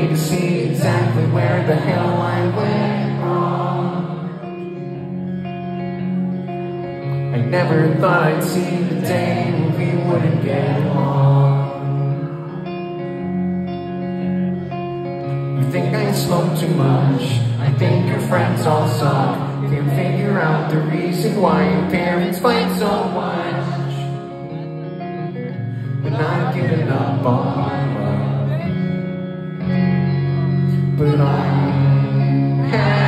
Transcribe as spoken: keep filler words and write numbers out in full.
me to see exactly where the hell I went wrong. I never thought I'd see the day when we wouldn't get along. You think I smoke too much, I think your friends all suck. Can't figure out the reason why your parents fight so much. But not giving up on love. But I'm happy.